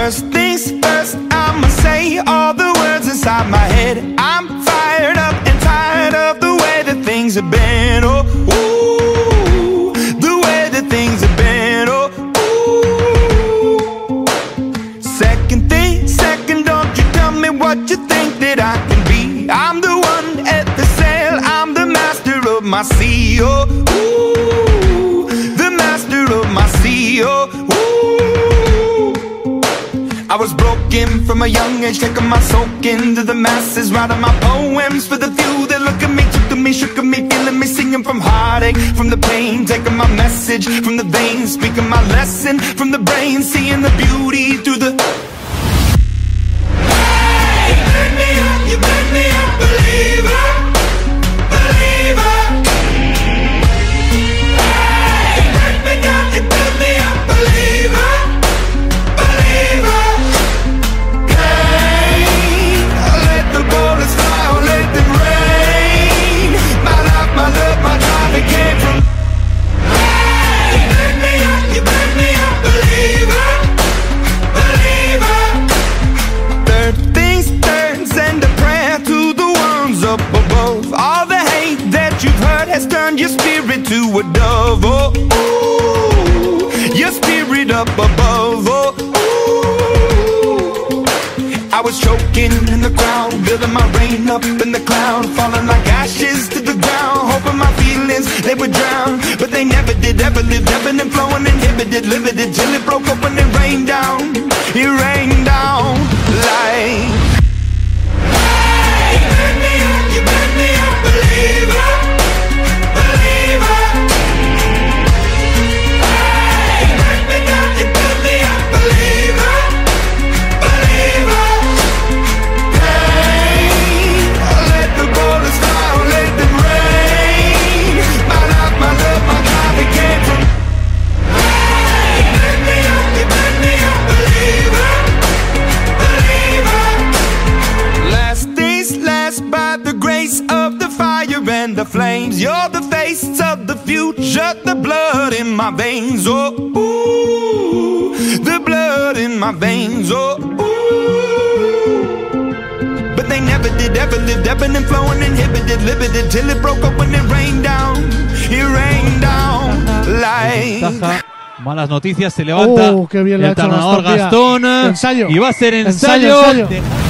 First things first, I'ma say all the words inside my head. I'm fired up and tired of the way that things have been. Oh, ooh, the way that things have been. Oh, ooh. Second thing, second, don't you tell me what you think that I can be. I'm the one at the sail, I'm the master of my sea. Oh, ooh, the master of my sea. Oh, ooh. I was broken from a young age, taking my soak into the masses, writing my poems for the few that look at me, took to me, shook at me, feeling me, singing from heartache, from the pain, taking my message from the veins, speaking my lesson from the brain, seeing the beauty through the... Hey, you made me up, you made me a believer, believer. Hey, you break me down, you build me up, believer. Has turned your spirit to a dove. Oh, ooh, your spirit up above. Oh, ooh. I was choking in the crowd, building my rain up in the cloud, falling like ashes to the ground, hoping my feelings, they would drown. But they never did, ever lived, ebbing and flowing, inhibited, limited, till it broke up when it rained down. It rained down like... Hey, you made me up, you made me a believer. And the flames, you're the face of the future, the blood in my veins. Oh, ooh, the blood in my veins. Oh, ooh. But they never did, ever lived, ebbing and flowing, inhibited, limited, till it broke up when it rained down. It rained down like... Malas noticias, se levanta qué bien el le ha hecho entrenador Gastón, Gastón. Ensayo. Y va a ser ensayo.